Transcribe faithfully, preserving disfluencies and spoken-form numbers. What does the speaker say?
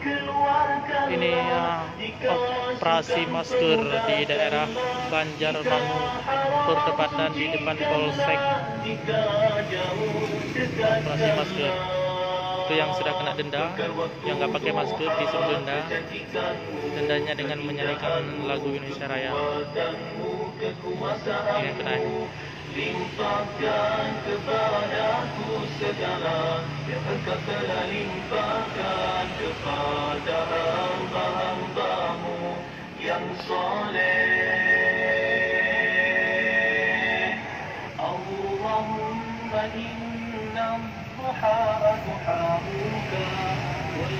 Ini uh, operasi masker di daerah Banjarmangu, bertepatan di depan Polsek. Operasi masker itu yang sudah kena denda, yang nggak pakai masker disuruh denda. Dendanya dengan menyanyikan lagu Indonesia Raya. Ini yang kena. Limpahkan kepadaku segala yang engkau telah limpahkan kepada hamba-hambamu yang soleh. Allahumma inna duha duhauka wal